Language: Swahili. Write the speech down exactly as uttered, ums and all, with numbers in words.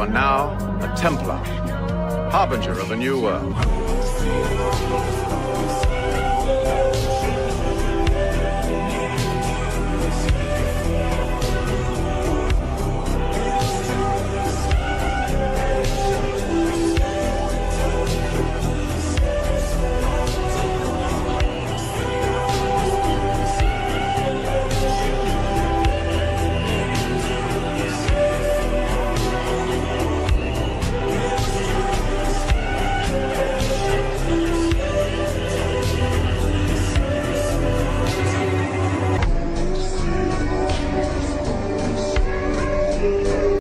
are now a Templar, harbinger of a new world.